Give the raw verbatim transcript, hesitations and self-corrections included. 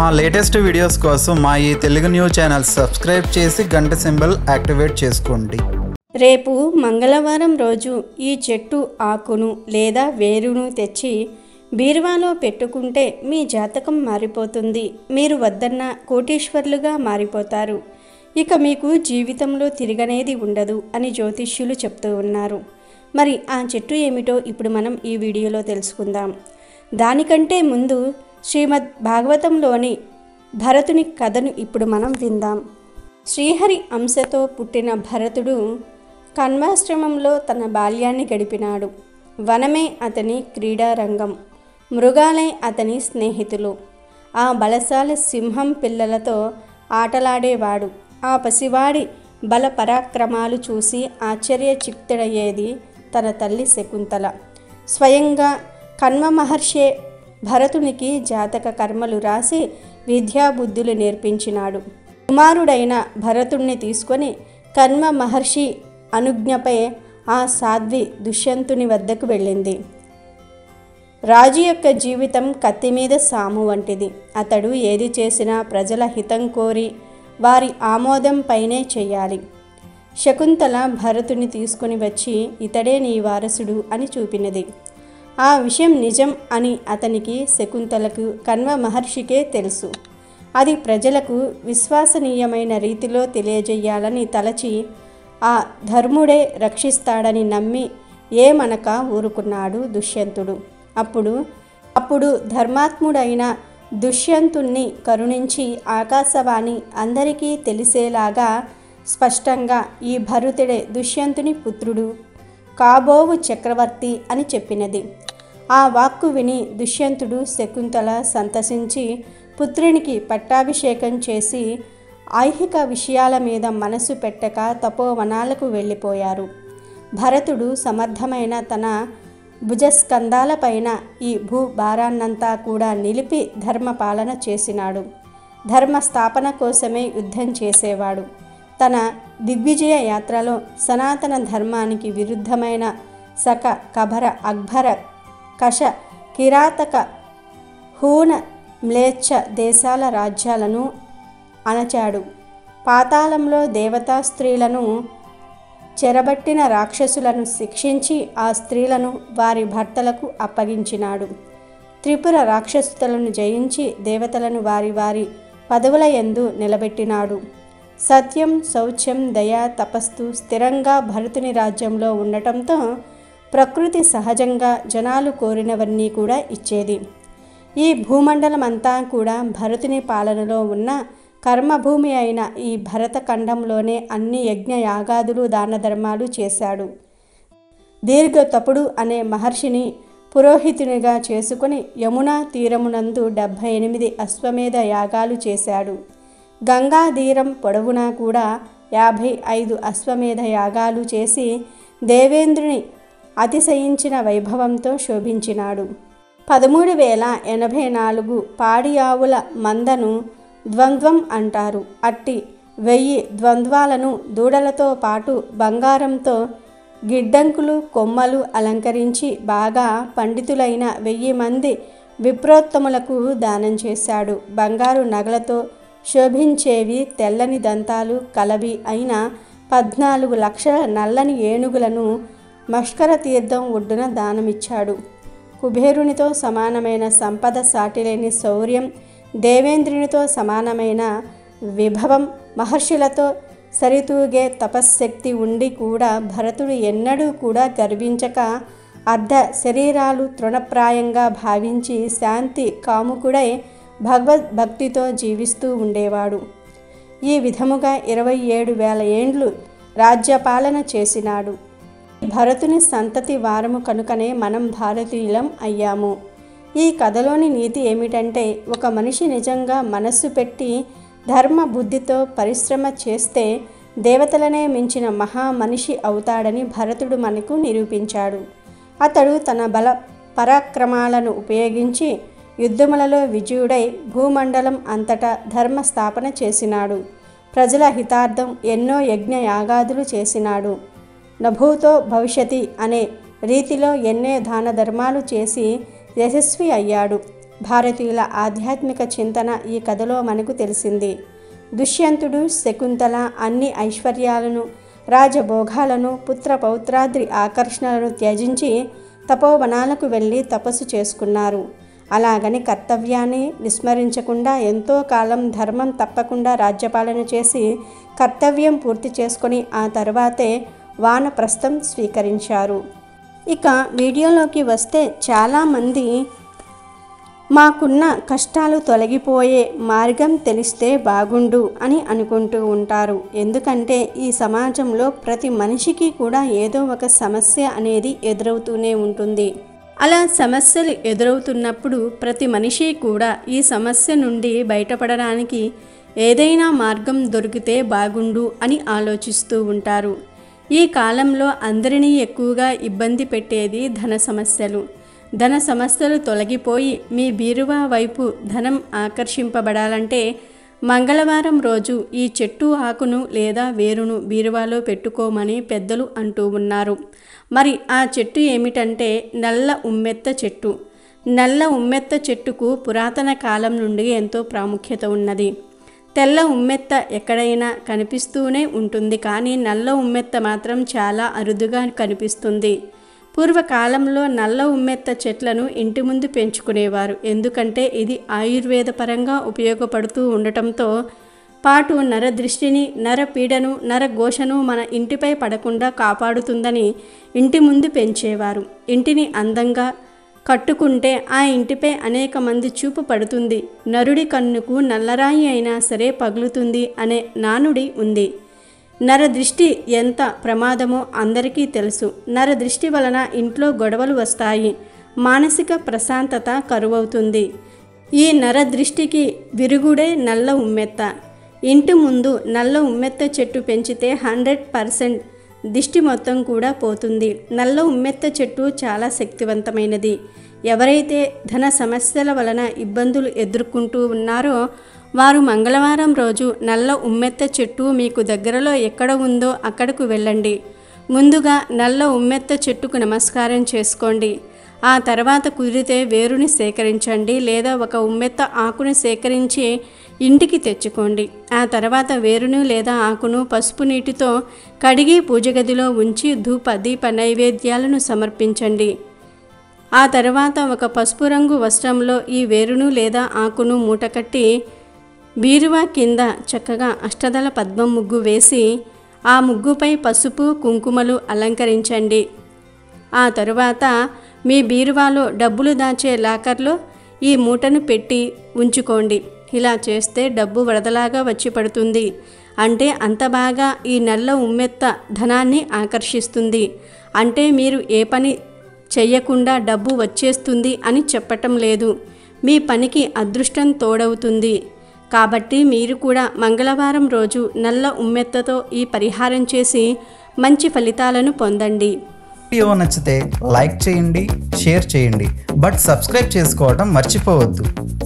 మా latest videos కోసం మా ఈ తెలుగు న్యూస్ ఛానల్ సబ్స్క్రైబ్ చేసి గంట సింబల్ యాక్టివేట్ చేసుకోండి. రేపు మంగళవారం రోజు ఈ చెట్టు ఆకును లేదా వేరును తెచ్చి బీరువాలో పెట్టుకుంటే మీ జాతకం మారిపోతుంది. మీరు వద్దన్న కోటీశ్వర్లుగా మారిపోతారు. ఇక మీకు జీవితంలో తిరగనేది ఉండదు అని జ్యోతిష్యులు చెప్తూ ఉన్నారు. మరి ఆ చెట్టు ఏమిటో ఇప్పుడు మనం ఈ వీడియోలో తెలుసుకుందాం. దానికంటే ముందు శ్రీమద్ భాగవతంలోని భరతుని కథను ఇప్పుడు మనం విందాం. శ్రీహరి అంశతో పుట్టిన భరతుడు కన్వాశ్రమంలో తన బాల్యాన్ని గడిపినాడు. వనమే అతని క్రీడారంగం, మృగాలే అతని స్నేహితులు. ఆ బలశాలి సింహం పిల్లలతో ఆటలాడేవాడు. ఆ పసివాడి బల పరాక్రమాలు చూసి ఆశ్చర్యచిత్తుడయ్యేది తన తల్లి శకుంతల. స్వయంగా కన్వ మహర్షే భరతునికి జాతక కర్మలు రాసి విద్యాబుద్ధులు నేర్పించినాడు. కుమారుడైన భరతుణ్ణి తీసుకొని కన్వ మహర్షి అనుజ్ఞపై ఆ సాధ్వి దుష్యంతుని వద్దకు వెళ్ళింది. రాజు యొక్క జీవితం కత్తి మీద సాము వంటిది. అతడు ఏది చేసినా ప్రజల హితం కోరి వారి ఆమోదం పైనే చేయాలి. శకుంతల భరతుని తీసుకుని వచ్చి ఇతడే నీ వారసుడు అని చూపినది. ఆ విషయం నిజం అని అతనికి, శకుంతలకు, కన్వ మహర్షికే తెలుసు. అది ప్రజలకు విశ్వసనీయమైన రీతిలో తెలియజేయాలని తలచి ఆ ధర్ముడే రక్షిస్తాడని నమ్మి ఏమనక ఊరుకున్నాడు దుష్యంతుడు. అప్పుడు అప్పుడు ధర్మాత్ముడైన దుష్యంతుణ్ణి కరుణించి ఆకాశవాణి అందరికీ తెలిసేలాగా స్పష్టంగా ఈ భరతుడే దుష్యంతుని పుత్రుడు, కాబోవు చక్రవర్తి అని చెప్పినది. ఆ వాక్కు విని దుష్యంతుడు, శకుంతల సంతసించి పుత్రునికి పట్టాభిషేకం చేసి ఐహిక విషయాల మీద మనసు పెట్టక తపోవనాలకు వెళ్ళిపోయారు. భరతుడు సమర్థమైన తన భుజస్కంధాలపైన ఈ భూభారాన్నంతా కూడా నిలిపి ధర్మపాలన చేసినాడు. ధర్మ స్థాపన కోసమే యుద్ధం చేసేవాడు. తన దిగ్విజయ యాత్రలో సనాతన ధర్మానికి విరుద్ధమైన సక, కభర, అక్బర, కష, కిరాతక, హూణ, మ్లేచ్ఛ దేశాల రాజ్యాలను అణచాడు. పాతాళంలో దేవతా స్త్రీలను చెరబట్టిన రాక్షసులను శిక్షించి ఆ స్త్రీలను వారి భర్తలకు అప్పగించినాడు. త్రిపుర రాక్షసులను జయించి దేవతలను వారి వారి పదవుల యందు నిలబెట్టినాడు. సత్యం, శౌచ్యం, దయ, తపస్సు స్థిరంగా భరతుని రాజ్యంలో ఉండటంతో ప్రకృతి సహజంగా జనాలు కోరినవన్నీ కూడా ఇచ్చేది. ఈ భూమండలమంతా కూడా భరతుని పాలనలో ఉన్న కర్మభూమి అయిన ఈ భరత ఖండంలోనే అన్ని యజ్ఞ యాగాదులు దాన ధర్మాలు చేశాడు. దీర్ఘతపుడు అనే మహర్షిని పురోహితునిగా చేసుకుని యమునా తీరమునందు డెబ్భై ఎనిమిది అశ్వమేధ యాగాలు చేశాడు. గంగా తీరం పొడవునా కూడా యాభై ఐదు అశ్వమేధ యాగాలు చేసి దేవేంద్రుని అతిశయించిన వైభవంతో శోభించినాడు. పదమూడు వేల ఎనభై నాలుగు పాడి ఆవుల మందను ద్వంద్వం అంటారు. అట్టి వెయ్యి ద్వంద్వాలను దూడలతో పాటు బంగారంతో గిడ్డంకులు, కొమ్మలు అలంకరించి బాగా పండితులైన వెయ్యి మంది విప్రోత్తములకు దానం చేశాడు. బంగారు నగలతో శోభించేవి తెల్లని దంతాలు కలవి అయిన పద్నాలుగు లక్షల నల్లని ఏనుగులను మష్కర తీర్థం ఒడ్డున దానమిచ్చాడు. కుబేరునితో సమానమైన సంపద, సాటిలేని శౌర్యం, దేవేంద్రునితో సమానమైన విభవం, మహర్షులతో సరితూగే తపశ్శక్తి ఉండి కూడా భరతుడు ఎన్నడూ కూడా గర్వించక అర్ధ శరీరాలు తృణప్రాయంగా భావించి శాంతి కాముకుడై భగవద్భక్తితో జీవిస్తూ ఉండేవాడు. ఈ విధముగా ఇరవై ఏడు వేల ఏండ్లు రాజ్యపాలన చేసినాడు. భరతుని సంతతి వారము కనుకనే మనం భారతీయులం అయ్యాము. ఈ కథలోని నీతి ఏమిటంటే, ఒక మనిషి నిజంగా మనస్సు పెట్టి ధర్మ బుద్ధితో పరిశ్రమ చేస్తే దేవతలనే మించిన మహా మనిషి అవుతాడని భరతుడు మనకు నిరూపించాడు. అతడు తన బల పరాక్రమాలను ఉపయోగించి యుద్ధములలో విజయుడై భూమండలం అంతటా ధర్మ స్థాపన చేసినాడు. ప్రజల హితార్థం ఎన్నో యజ్ఞ యాగాదులు చేసినాడు. నభూతో భవిష్యతి అనే రీతిలో ఎన్నే దాన ధర్మాలు చేసి యశస్వి అయ్యాడు. భారతీయుల ఆధ్యాత్మిక చింతన ఈ కథలో మనకు తెలిసింది. దుష్యంతుడు శకుంతల అన్ని ఐశ్వర్యాలను, రాజభోగాలను, పుత్ర పౌత్రాద్రి ఆకర్షణలను త్యజించి తపోవనాలకు వెళ్ళి తపస్సు చేసుకున్నారు. అలాగని కర్తవ్యాన్ని విస్మరించకుండా ఎంతో కాలం ధర్మం తప్పకుండా రాజ్యపాలన చేసి కర్తవ్యం పూర్తి చేసుకొని ఆ తర్వాతే వానప్రస్థం స్వీకరించారు. ఇక వీడియోలోకి వస్తే చాలామంది మాకున్న కష్టాలు తొలగిపోయే మార్గం తెలిస్తే బాగుండు అని అనుకుంటూ ఉంటారు. ఎందుకంటే ఈ సమాజంలో ప్రతి మనిషికి కూడా ఏదో ఒక సమస్య అనేది ఎదురవుతూనే ఉంటుంది. అలా సమస్యలు ఎదురవుతున్నప్పుడు ప్రతి మనిషి కూడా ఈ సమస్య నుండి బయటపడడానికి ఏదైనా మార్గం దొరికితే బాగుండు అని ఆలోచిస్తూ ఉంటారు. ఈ కాలంలో అందరినీ ఎక్కువగా ఇబ్బంది పెట్టేది ధన సమస్యలు. ధన సమస్యలు తొలగిపోయి మీ బీరువా వైపు ధనం ఆకర్షింపబడాలంటే మంగళవారం రోజు ఈ చెట్టు ఆకును లేదా వేరును బీరువాలో పెట్టుకోమని పెద్దలు అంటూ ఉన్నారు. మరి ఆ చెట్టు ఏమిటంటే నల్ల ఉమ్మెత్త చెట్టు. నల్ల ఉమ్మెత్త చెట్టుకు పురాతన కాలం నుండి ఎంతో ప్రాముఖ్యత ఉన్నది. తెల్ల ఉమ్మెత్త ఎక్కడైనా కనిపిస్తూనే ఉంటుంది, కానీ నల్ల ఉమ్మెత్త మాత్రం చాలా అరుదుగా కనిపిస్తుంది. పూర్వకాలంలో నల్ల ఉమ్మెత్త చెట్లను ఇంటి ముందు పెంచుకునేవారు. ఎందుకంటే ఇది ఆయుర్వేద పరంగా ఉపయోగపడుతూ ఉండటంతో పాటు నరదృష్టిని, నరపీడను, నరఘోషను మన ఇంటిపై పడకుండా కాపాడుతుందని ఇంటి ముందు పెంచేవారు. ఇంటిని అందంగా కట్టుకుంటే ఆ ఇంటిపై అనేక మంది చూపు పడుతుంది. నరుడి కన్నుకు నల్లరాయి అయినా సరే పగులుతుంది అనే నానుడి ఉంది. నరదృష్టి ఎంత ప్రమాదమో అందరికీ తెలుసు. నరదృష్టి వలన ఇంట్లో గొడవలు వస్తాయి, మానసిక ప్రశాంతత కరువవుతుంది. ఈ నరదృష్టికి విరుగుడే నల్ల ఉమ్మెత్త. ఇంటి ముందు నల్ల ఉమ్మెత్త చెట్టు పెంచితే హండ్రెడ్ పర్సెంట్ దిష్టి మొత్తం కూడా పోతుంది. నల్ల ఉమ్మెత్త చెట్టు చాలా శక్తివంతమైనది. ఎవరైతే ధన సమస్యల వలన ఇబ్బందులు ఎదుర్కొంటూ ఉన్నారో వారు మంగళవారం రోజు నల్ల ఉమ్మెత్త చెట్టు మీకు దగ్గరలో ఎక్కడ ఉందో అక్కడకు వెళ్ళండి. ముందుగా నల్ల ఉమ్మెత్త చెట్టుకు నమస్కారం చేసుకోండి. ఆ తర్వాత కుదిరితే వేరుని సేకరించండి, లేదా ఒక ఉమ్మెత్త ఆకును సేకరించి ఇంటికి తెచ్చుకోండి. ఆ తర్వాత వేరును లేదా ఆకును పసుపు నీటితో కడిగి పూజ గదిలో ఉంచి ధూప దీప నైవేద్యాలను సమర్పించండి. ఆ తర్వాత ఒక పసుపు రంగు వస్త్రంలో ఈ వేరును లేదా ఆకును మూటకట్టి బీరువా కింద చక్కగా అష్టదళ పద్మం ముగ్గు వేసి ఆ ముగ్గుపై పసుపు కుంకుమలు అలంకరించండి. ఆ తరువాత మీ బీరువాలో డబ్బులు దాచే లాకర్లో ఈ మూటను పెట్టి ఉంచుకోండి. ఇలా చేస్తే డబ్బు వరదలాగా వచ్చి పడుతుంది. అంటే అంత బాగా ఈ నల్ల ఉమ్మెత్త ధనాన్ని ఆకర్షిస్తుంది. అంటే మీరు ఏ పని చెయ్యకుండా డబ్బు వచ్చేస్తుంది అని చెప్పటం లేదు. మీ పనికి అదృష్టం తోడవుతుంది. కాబట్టి మీరు కూడా మంగళవారం రోజు నల్ల ఉమ్మెత్తతో ఈ పరిహారం చేసి మంచి ఫలితాలను పొందండి. వీడియో నచ్చితే లైక్ చేయండి, షేర్ చేయండి, బట్ సబ్స్క్రైబ్ చేసుకోవడం మర్చిపోవద్దు.